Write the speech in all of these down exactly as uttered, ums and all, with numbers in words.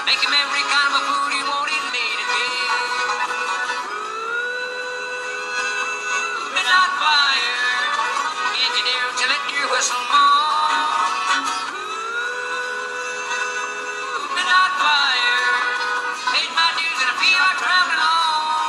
Make him every kind of a food you wanted me to be. Midnight fire, engineer to let your whistle moan. Midnight fire, paid my dues and I feel like traveling on.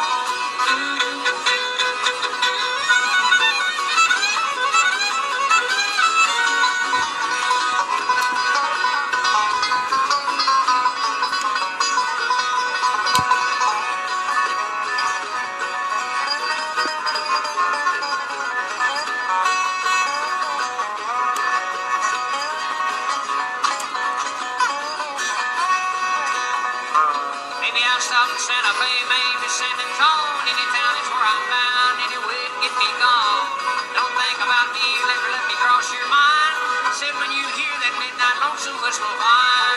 Maybe I'll stop in Santa Fe, maybe San Antonio. Any town is where I'm bound, anyway to get me gone. Don't think about me, never let me cross your mind. Said when you hear that midnight lonesome whistle whine.